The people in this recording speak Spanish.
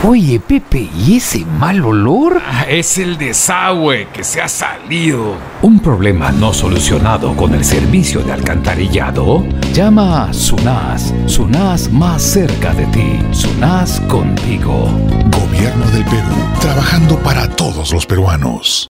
Oye, Pepe, ¿y ese mal olor? Es el desagüe que se ha salido. ¿Un problema no solucionado con el servicio de alcantarillado? Llama a SUNAS. SUNAS más cerca de ti. SUNAS contigo. Gobierno del Perú, trabajando para todos los peruanos.